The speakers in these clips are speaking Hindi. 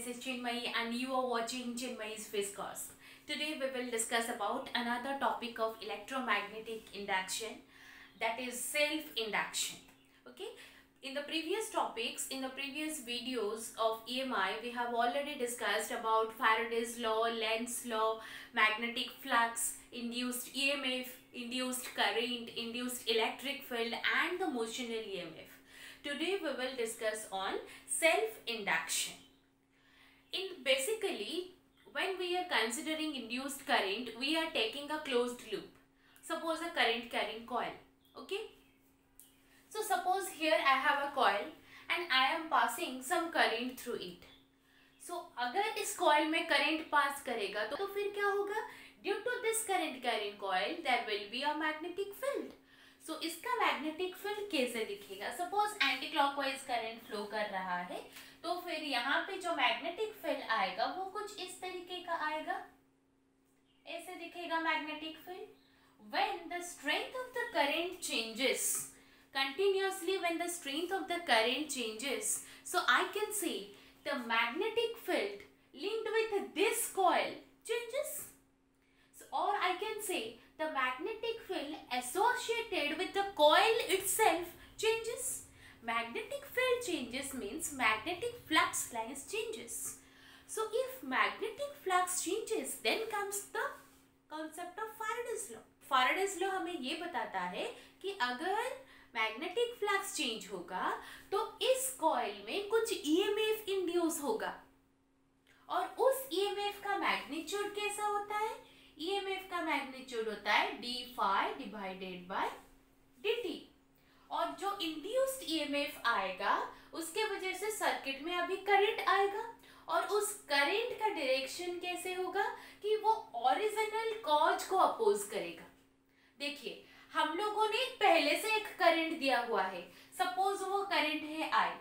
is Chinmayi and you are watching Chinmayi's Fizcast. Today we will discuss about another topic of electromagnetic induction, that is self-induction. Okay. In the previous topics, in the previous videos of EMI, we have already discussed about Faraday's law, Lenz's law, magnetic flux, induced EMF, induced current, induced electric field and the motional EMF. Today we will discuss on self-induction. Basically, when we are considering induced current, we are taking a closed loop. Suppose a current carrying coil. Okay. So suppose here I have a coil and I am passing some current through it. So अगर इस coil में current pass करेगा तो फिर क्या होगा? Due to this current carrying coil, there will be a magnetic field. So इसका magnetic field कैसे दिखेगा? Suppose anti-clockwise current flow कर रहा है, तो फिर यहाँ पे जो magnetic field आएगा वो कुछ इस तरीके का आएगा, ऐसे दिखेगा magnetic field. When the strength of the current changes continuously, when the strength of the current changes, so I can see the magnetic field linked with this coil changes. So, or I can say the magnetic field associated with the coil itself changes. Magnetic field changes means magnetic flux lines changes. So if magnetic flux changes, then comes the concept of Faraday's law. Faraday's law हमें ये बताता है कि अगर मैग्नेटिक फ्लक्स चेंज होगा तो इस कॉइल में कुछ ईएमएफ इंड्यूस होगा और उस ईएमएफ का मैग्नीट्यूड कैसा होता है? ईएमएफ का मैग्नीट्यूड होता है d phi divided by dt और जो इंड्यूस्ड ईएमएफ आएगा उसके वजह से सर्किट में अभी करंट आएगा और उस करंट का डायरेक्शन कैसे होगा कि वो ओरिजिनल कॉज को अपोज करेगा. देखिए हम लोगों ने पहले से एक करंट दिया हुआ है, सपोज वो करंट है I.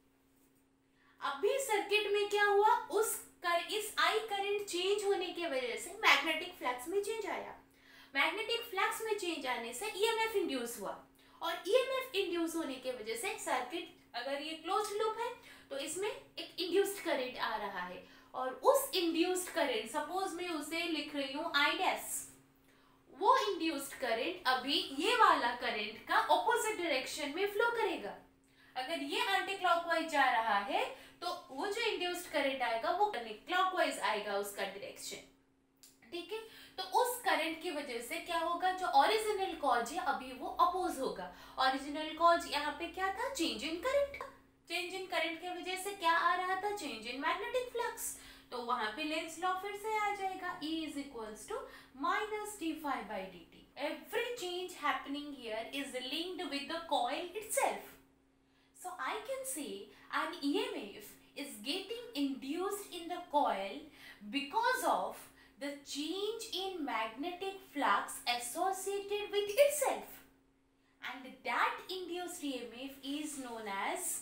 अभी सर्किट में क्या हुआ, इस I करंट चेंज होने की वजह से मैग्नेटिक फ्लक्स में चेंज आया. मैग्नेटिक फ्लक्स में चेंज आने से ईएमएफ इंड्यूस हुआ और ईएमएफ इंड्यूस होने की वजह से सर्किट, अगर ये क्लोज्ड लूप है तो इसमें एक इंड्यूस्ड करंट आ रहा है और उस इंड्यूस्ड करंट, सपोज मैं उसे लिख रही हूँ I डैश, वो इंड्यूस्ड करंट अभी ये वाला करंट का ऑपोजिट डायरेक्शन में फ्लो करेगा. अगर ये एंटी क्लॉकवाइज जा रहा है तो वो जो इंड्यूस्ड करंट आएगा वो क्लॉकवाइज आएगा उसका डायरेक्शन. ठीक है, तो उस करंट की वजह से क्या होगा, जो ओरिजिनल कॉज है अभी वो अपोज होगा. ओरिजिनल कॉज यहाँ पे क्या था, change in current. Change in current की वजह से क्या आ रहा था, चेंज इन मैग्नेटिक फ्लक्स. तो वहां पे लेंस लॉ फिर से आ जाएगा, E is equals to minus d phi by dt. Every change happening here is linked with the coil itself. So I can say an EMF is getting induced in the coil because of the change in magnetic flux associated with itself. And that induced EMF is known as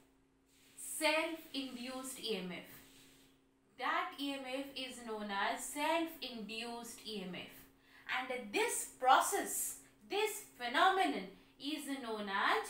self-induced EMF. That EMF is known as self-induced EMF. And this process, this phenomenon is known as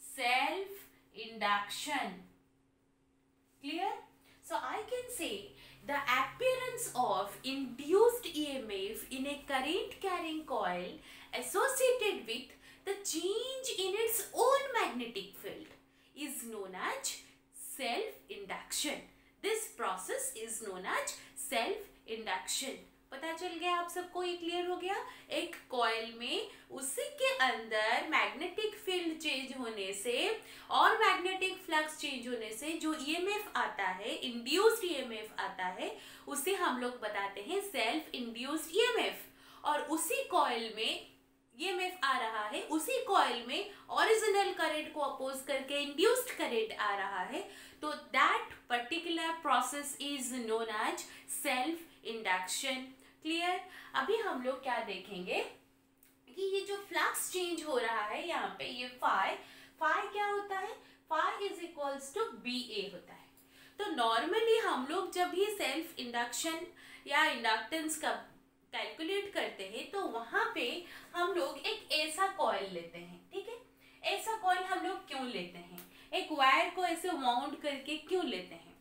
self-induction. Clear? So I can say the appearance of induced EMF in a current carrying coil associated with the change in its own magnetic field is known as self-induction. This process is known as self-induction. पता चल गया आप सबको, ये क्लियर हो गया. एक कॉइल में उसी के अंदर मैग्नेटिक फील्ड चेंज होने से और मैग्नेटिक फ्लक्स चेंज होने से जो ईएमएफ आता है, इंड्यूस्ड ईएमएफ आता है, उसे हम लोग बताते हैं सेल्फ इंड्यूस्ड ईएमएफ. और उसी कॉइल में ईएमएफ आ रहा है, उसी कॉइल में ओरिजिनल करंट को अपोज करके इंड्यूस्ड करंट आ रहा है, तो that particular process is known as self induction. Clear? अभी हम लोग क्या देखेंगे कि ये जो फ्लक्स चेंज हो रहा है यहाँ पे, ये फाई क्या होता है, phi is equals to B A होता है. तो नॉर्मली हम लोग जब भी सेल्फ इंडक्शन या इंडक्टेंस का कैलकुलेट करते हैं तो वहां पे हम लोग एक ऐसा कॉइल लेते हैं. ठीक है, ऐसा कॉइल हम लोग क्यों लेते हैं, एक वायर को ऐसे वाउंड करके क्यों लेते हैं?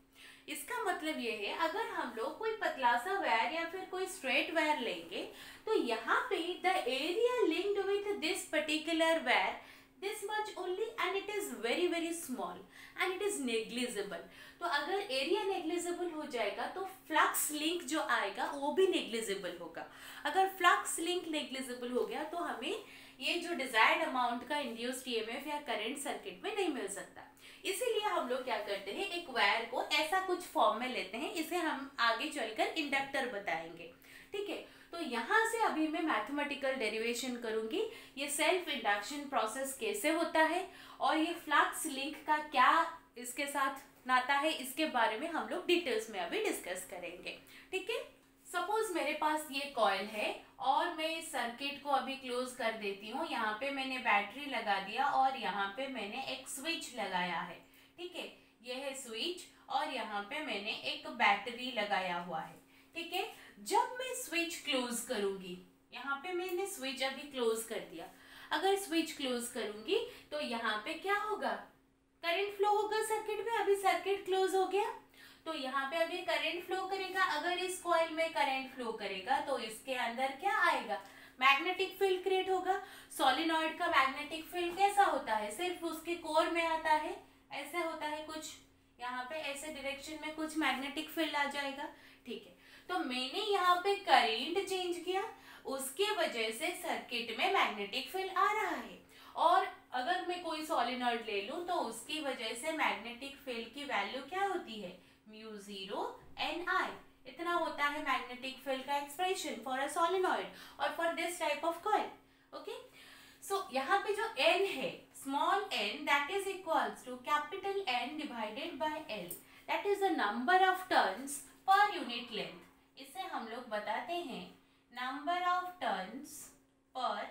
इसका मतलब ये है अगर हम लोग कोई पतला सा वायर या फिर कोई स्ट्रेट वायर लेंगे तो यहाँ पे the area linked with this particular wire this much only and it is very very small and it is negligible. तो अगर एरिया नेग्लिजिबल हो जाएगा तो फ्लक्स लिंक जो आएगा वो भी नेग्लिजिबल होगा. अगर फ्लक्स लिंक नेग्लिजिबल हो गया तो हमें ये जो डिजायर्ड अमाउंट का इंड्यूस्ड ईएमएफ या करंट सर्किट में नहीं मिल सकता. इसीलिए हम लोग क्या करते हैं, एक वायर को ऐसा कुछ फॉर्म में लेते हैं. इसे हम आगे चलकर इंडक्टर बताएंगे. ठीक है, तो यहाँ से अभी मैं मैथमेटिकल डेरिवेशन करूंगी. ये सेल्फ इंडक्शन प्रोसेस कैसे होता है और ये फ्लक्स लिंक का क्या इसके साथ नाता है, इसके बारे में हम लोग डिटेल्स में अभी डिस्कस करेंगे. ठीक है, सपोज मेरे पास ये कॉइल है और मैं इस सर्किट को अभी क्लोज कर देती हूँ. यहाँ पे मैंने बैटरी लगा दिया और यहाँ पे मैंने एक स्विच लगाया है. ठीक है, ये है स्विच और यहाँ पे मैंने एक बैटरी लगाया हुआ है. ठीक है, जब मैं स्विच क्लोज करूंगी, यहाँ पे मैंने स्विच अभी क्लोज कर दिया. अगर स्विच क्लोज करूंगी तो यहाँ पे क्या होगा, करंट फ्लो होगा सर्किट में. अभी सर्किट क्लोज हो गया तो यहाँ पे अभी करंट फ्लो करेगा. अगर इस कॉइल में करंट फ्लो करेगा तो इसके अंदर क्या आएगा, मैग्नेटिक फील्ड क्रिएट होगा. सॉलिनॉइड का मैग्नेटिक फील्ड कैसा होता है, सिर्फ उसके कोर में आता है, ऐसे होता है कुछ. यहाँ पे ऐसे डायरेक्शन में कुछ मैग्नेटिक फील्ड आ जाएगा. ठीक है, तो मैंने यहाँ पे करंट चेंज किया, उसके वजह से सर्किट में मैग्नेटिक फील्ड आ रहा है. और अगर मैं कोई सॉलिनॉइड ले लूं तो उसकी वजह से मैग्नेटिक फील्ड की वैल्यू क्या होती है, म्यू 0 Ni. इतना होता है मैग्नेटिक फील्ड का एक्सप्रेशन फॉर अ सॉलिनॉइड और for this type of coil. Okay, so यहाँ पे जो n है, small n, that is equals to capital N divided by L. That is the number of turns per unit length. इसे हम लोग बताते हैं number of turns per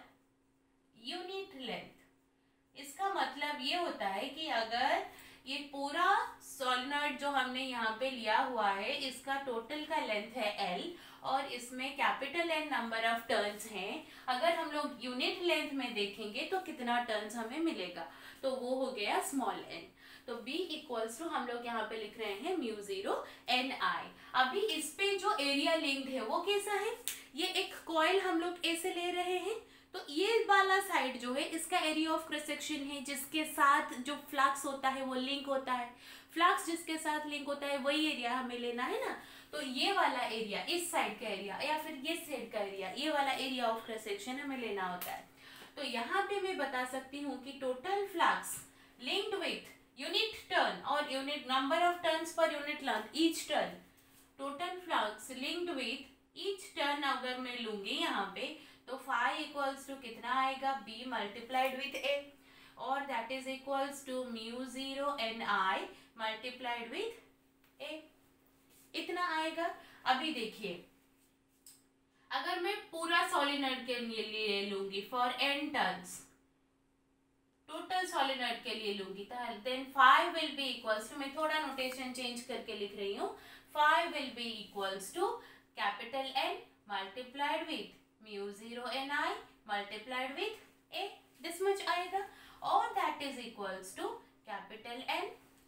unit length. इसका मतलब ये होता है कि अगर ये पूरा सॉलिनॉइड जो हमने यहाँ पे लिया हुआ है, इसका टोटल का लेंथ है L और इसमें capital N number of turns हैं. अगर हम लोग यूनिट लेंथ में देखेंगे तो कितना टर्न्स हमें मिलेगा, तो वो हो गया स्मॉल n. तो B इक्वल्स टू हम लोग यहाँ पे लिख रहे हैं म्यू 0 Ni. अभी इस पे जो एरिया लिंक्ड है वो कैसा है, ये एक कॉइल हम लोग ऐसे ले रहे हैं तो ये वाला साइड जो है इसका एरिया ऑफ क्रॉस सेक्शन है, जिसके साथ जो फ्लक्स होता है वो लिंक होता है. फ्लक्स जिसके साथ लिंक होता है वही एरिया हमें लेना है ना. तो ये वाला एरिया, इस साइड का एरिया या फिर ये साइड का एरिया, ये वाला एरिया ऑफ क्रॉस सेक्शन हमें लेना होता है. तो यहाँ पे मैं बता सकती हूँ कि total flux linked with unit turn और unit number of turns per unit length, each turn, total flux linked with each turn अगर मैं लूंगी यहाँ पे तो फाई इक्वल्स टू कितना आएगा, B मल्टीप्लाइड विथ A और that is equals to mu 0 Ni multiplied with A. इतना आएगा. अभी देखिए, अगर मैं पूरा सॉलिनॉइड के लिए लूंगी for n turns, total solenoid के लिए लूंगी तो then phi will be equals to, मैं थोड़ा नोटेशन चेंज करके लिख रही हूँ, phi will be equals to capital N multiplied with mu 0 Ni multiplied with A. This much आएगा और that is equals to capital N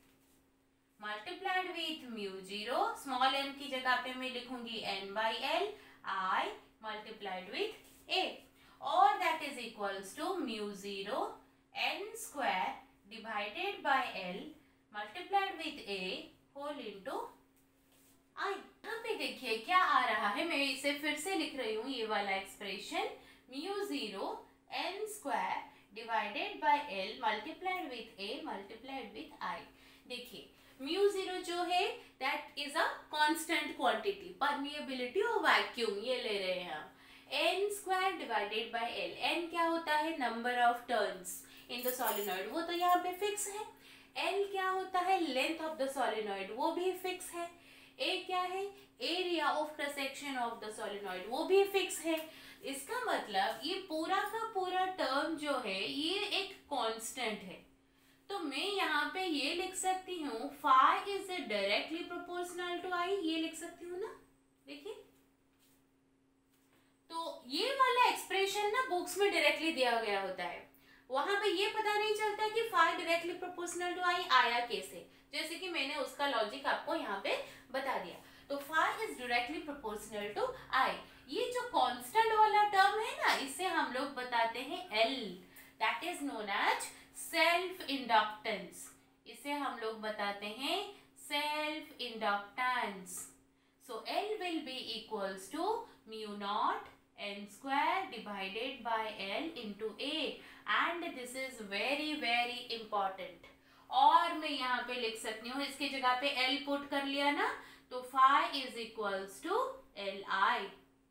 multiplied with mu 0, small n की जगह पे मैं लिखूंगी N by L I multiplied with A और that is equals to mu 0 N square divided by L multiplied with A whole into I. यहाँ पे देखिए क्या आ रहा है, मैं इसे फिर से लिख रही हूँ, ये वाला expression mu 0 N square divided by L multiplied with A multiplied with I. देखिए म्यू 0 जो है that is a constant quantity, permeability और वैक्यूम ये ले रहे हैं हम. N square divided by L, N क्या होता है, number of turns in the solenoid, वो तो यहाँ पे फिक्स है. L क्या होता है, लेंथ ऑफ द सॉलिनॉइड, वो भी फिक्स है. A क्या है, area of cross section of the solenoid, वो भी फिक्स है. इसका मतलब ये पूरा का पूरा टर्म जो है ये एक कांस्टेंट है. तो मैं यहाँ पे ये लिख सकती हूँ phi is directly proportional to I, ये लिख सकती हूँ ना. देखिए तो ये वाला एक्सप्रेशन ना बुक्स में डायरेक्टली दिया गया होता है, वहां पे ये पता नहीं चलता कि phi directly proportional to I आया कैसे, जैसे कि मैंने उसका लॉजिक आपको यहाँ पे बता दिया। तो phi is directly proportional to I. ये जो कांस्टेंट वाला टर्म है ना, इसे हम लोग बताते हैं L, that is known as self inductance. इसे हम लोग बताते हैं self inductance. So L will be equals to mu naught n square divided by L into A, and this is very very important। और मैं यहाँ पे लिख सकती हूँ, इसकी जगह पे L पुट कर लिया ना, तो phi is equals to Li,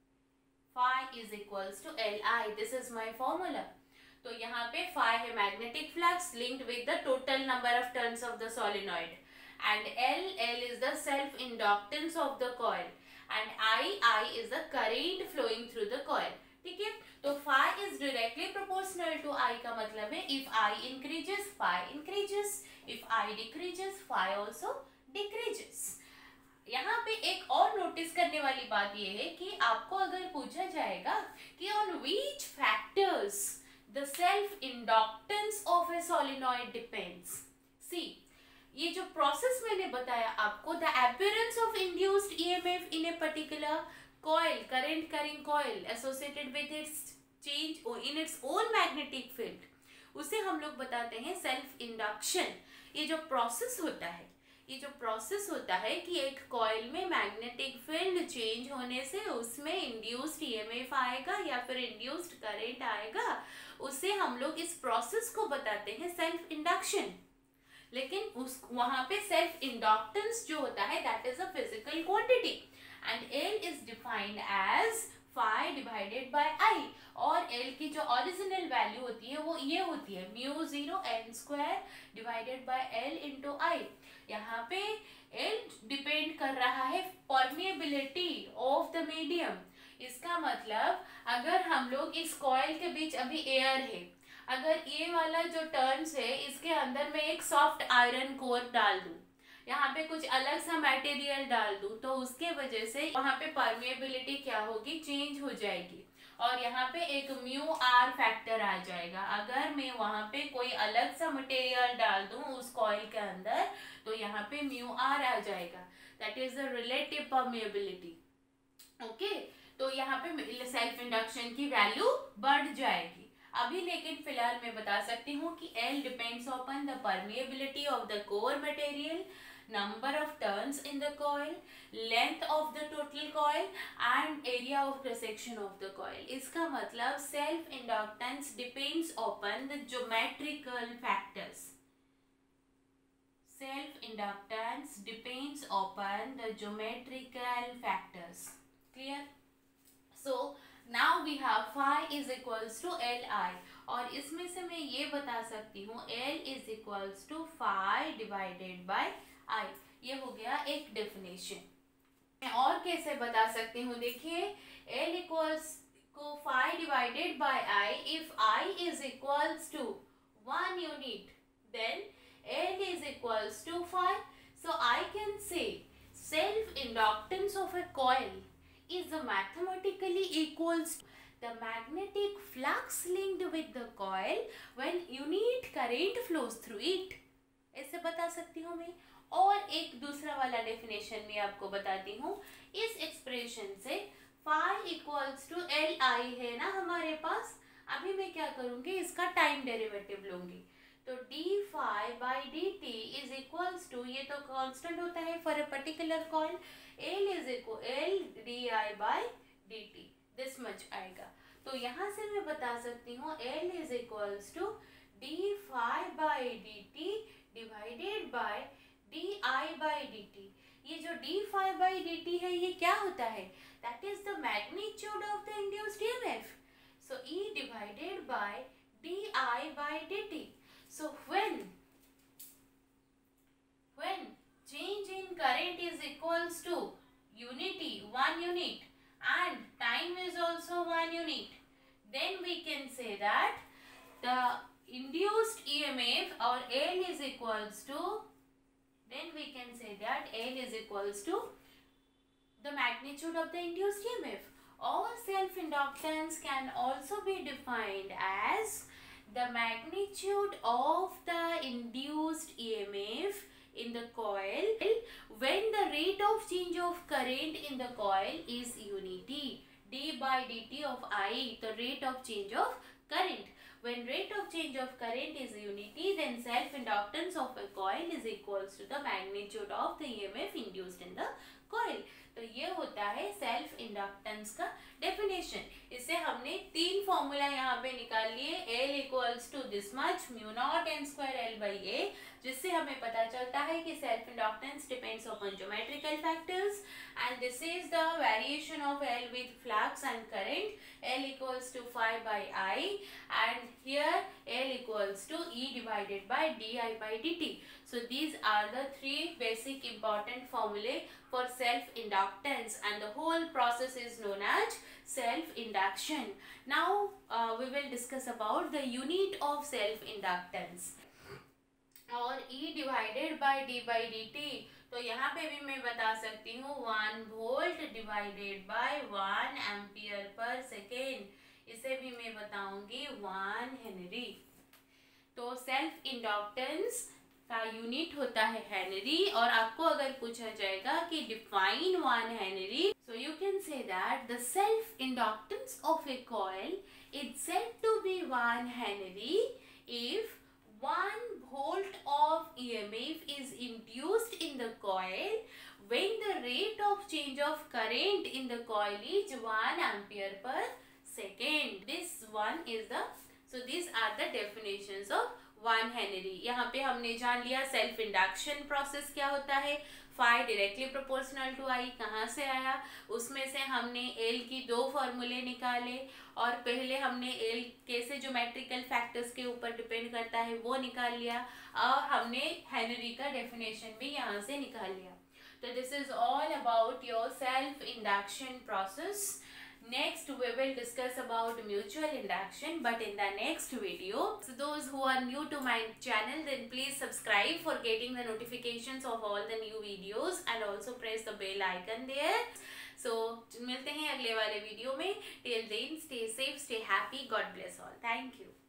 phi is equals to Li, this is my formula। तो यहाँ पे phi है magnetic flux linked with the total number of turns of the solenoid, and L is the self inductance of the coil, and I is the current flowing through the coil। ठीक है, तो phi is directly proportional to I का मतलब है if I increases phi increases, if I decreases phi also decreases। यहाँ पे एक और नोटिस करने वाली बात ये है कि आपको अगर पूछा जाएगा कि on which factors the self inductance of a solenoid depends, see ये जो प्रोसेस मैंने बताया आपको, the appearance of induced EMF in a particular coil, current carrying coil associated with its change in its own magnetic field, उसे हम लोग बताते हैं सेल्फ इंडक्शन। ये जो प्रोसेस होता है, ये जो प्रोसेस होता है कि एक कॉइल में मैग्नेटिक फील्ड चेंज होने से उसमें इंड्यूस्ड ईएमएफ आएगा या फिर इंड्यूस्ड करंट आएगा, उसे हम लोग इस प्रोसेस को बताते हैं सेल्फ इंडक्शन। लेकिन उस वहां पे सेल्फ इंडक्टेंस जो होता है that is a physical quantity, and L is defined as phi divided by I, और एल की जो ओरिजिनल वैल्यू होती है वो ये होती है mu 0 n square divided by L into I. यहाँ पे एल डिपेंड कर रहा है परमिएबिलिटी ऑफ द मीडियम। इसका मतलब अगर हम लोग इस कॉइल के बीच अभी एयर है, अगर ये वाला जो टर्न्स है इसके अंदर मैं एक सॉफ्ट आयरन कोर डाल दूं, यहाँ पे कुछ अलग सा मटेरियल डाल दूं, तो उसके वजह से वहाँ पे परमिएबिलिटी क्या होगी, चेंज हो जाएगी, और यहाँ पे एक म्यू आर फैक्टर आ जाएगा। अगर मैं वहाँ पे कोई अलग सा मटेरियल डाल दूं उस कॉइल के अंदर, तो यहाँ पे म्यू आर आ जाएगा, that is the relative permeability. Okay, तो यहाँ पे सेल्फ इंडक्शन की वैल्यू बढ़ जाएगी। अभी लेकिन फिलहाल मैं बता सकती हूँ कि L depends upon the permeability of the core material, number of turns in the coil, length of the total coil and area of cross section of the coil। इसका मतलब self inductance depends upon the geometrical factors। Self inductance depends upon the geometrical factors। Clear? So now we have phi is equals to Li, और इसमें से मैं ये बता सकती हूँ L is equals to phi divided by I। ये हो गया एक डेफिनेशन। मैं और कैसे बता सकती हूँ, देखिए L इक्वल्स को phi divided by I, if I is equals to 1 unit then L is equals to phi। So I can say self inductance of a coil is mathematically equals to the magnetic flux linked with the coil when unit current flows through it। ऐसे बता सकती हूँ मैं। और एक दूसरा वाला डेफिनेशन भी आपको बताती हूँ। इस एक्सप्रेशन से phi equals to L I है ना हमारे पास, अभी मैं क्या करूँगी, इसका टाइम डेरिवेटिव लूँगी, तो d phi by d t is equals to, ये तो कांस्टेंट होता है for a particular coil, L is equal L d I by d t, this much आएगा। तो यहाँ से मैं बता सकती हूँ L is equals to d phi by d t divided by d I by d t. ये जो d phi by d t है ये क्या होता है, that is the magnitude of the induced EMF, so E divided by d I by d t. So when change in current is equals to unity, 1 unit, and time is also 1 unit, then we can say that the induced EMF or L is equals to, then we can say that L is equals to the magnitude of the induced EMF, or self-inductance can also be defined as the magnitude of the induced EMF in the coil when the rate of change of current in the coil is unity. d by dt of I, the rate of change of current. When rate of change of current is unity, then self-inductance of a coil is equals to the magnitude of the EMF induced in the coil. तो ये होता है सेल्फ इंडक्टेंस का डेफिनेशन. इससे हमने तीन फॉर्मूला यहाँ पे निकाल लिए. L equals to this much mu naught n square L by A, जिससे हमें पता चलता है कि self inductance depends upon geometrical factors and this is the variation of L with flux and current. L equals to phi by I and here L equals to E divided by di by dt. So these are the three basic important formulae for self-inductance and the whole process is known as self-induction. Now we will discuss about the unit of self-inductance. और E divided by d by dt, तो यहाँ पे भी मैं बता सकती हूँ 1 volt divided by 1 ampere per second. इसे भी मैं बताऊंगी 1 हेनरी. तो सेल्फ इंडक्टेंस का यूनिट होता है हेनरी. और आपको अगर पूछा जाएगा कि define 1 henry, so you can say that the self inductance of a coil is said to be 1 Henry if 1 volt of EMF is induced in the coil when the rate of change of current in the coil is 1 ampere per second. This one is the, so these are the definitions of 1 Henry. यहाँ पे हमने जान लिया सेल्फ इंडक्शन प्रोसेस क्या होता है. Phi directly proportional to I कहाँ से आया, उसमें से हमने एल की दो फॉर्मूले निकाले और पहले हमने एल कैसे ज्योमेट्रिकल फैक्टर्स के ऊपर डिपेंड करता है वो निकाल लिया और हमने हेनरी का डेफिनेशन भी यहाँ से निकाल लिया. तो this is all about your self induction process. Next we will discuss about mutual induction, but in the next video. So those who are new to my channel, then please subscribe for getting the notifications of all the new videos and also press the bell icon there. So मिलते हैं अगले वाले वीडियो में. Till then, stay safe, stay happy. God bless all. Thank you.